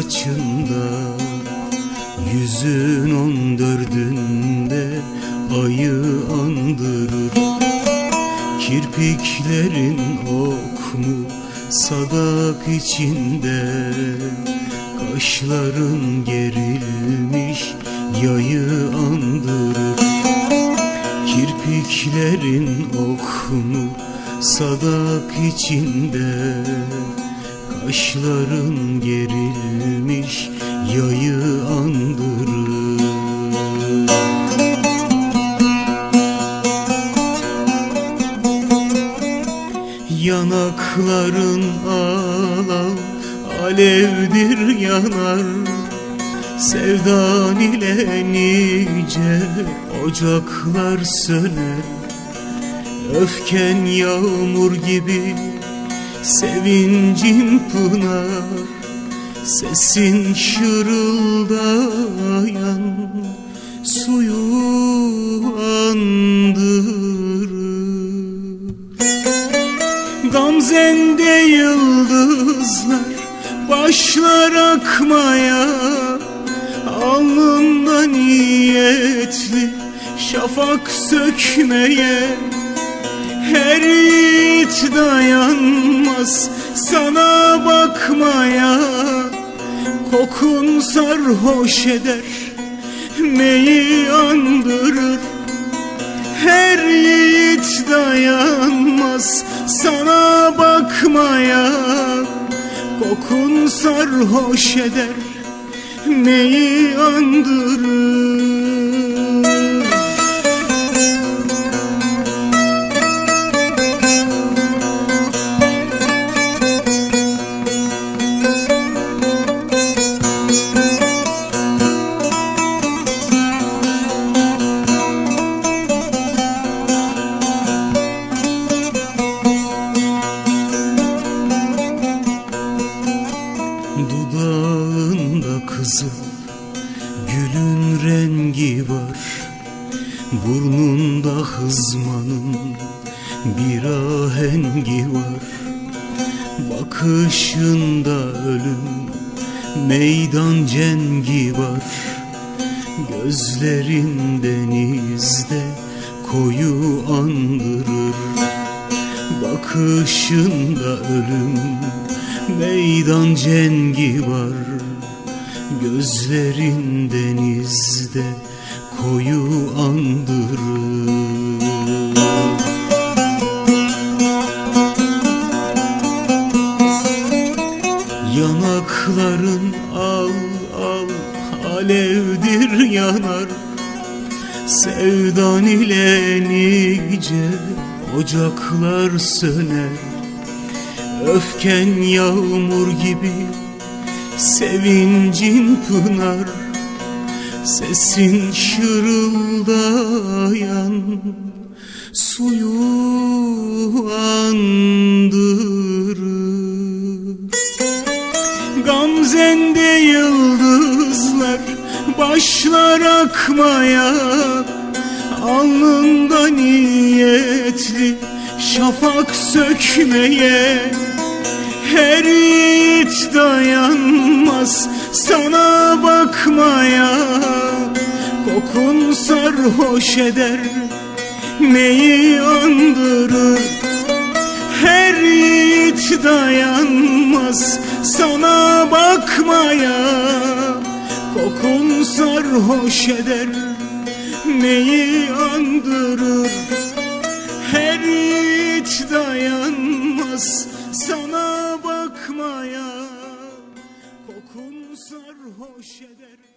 saçında, yüzün 14'ünde ayı andırır. Kirpiklerin ok mu sadak içinde, kaşların gerilmiş yayı andırır. Kirpiklerin ok mu sadak içinde, kaşların gerilmiş yayı andırır. Yanakların alav alevdir yanar, sevdan ile nice ocaklar söner. Öfken yağmur gibi, sevincin pınar, sesin şırıldayan suyu andırır. Gamzende yıldızlar başlar akmaya, alnında niyetli şafak sökmeye. Her yiğit dayanmaz sana bakmaya, kokun sarhoş eder, meyi andırır. Her yiğit dayanmaz sana bakmaya, kokun sarhoş eder, meyi andırır. Dudağında kızıl gülün rengi var, burnunda hızmanın bir ahengi var. Bakışında ölüm meydan cengi var, gözlerin denizde koyu andırır. Bakışında ölüm meydan cengi var, gözlerin denizde koyu andırır. Yanakların al al alevdir yanar, sevdan ile nice ocaklar söner. Öfken yağmur gibi, sevincin pınar, sesin şırıldayan suyu andırır. Gamzende yıldızlar başlar akmaya, alnında niyetli şafak sökmeye. Her yiğit dayanmaz sana bakmaya, kokun sarhoş eder, meyi andırır. Her yiğit dayanmaz sana bakmaya, kokun sarhoş eder, meyi andırır. Her yiğit dayanmaz sana bakmaya, kokun sarhoş eder.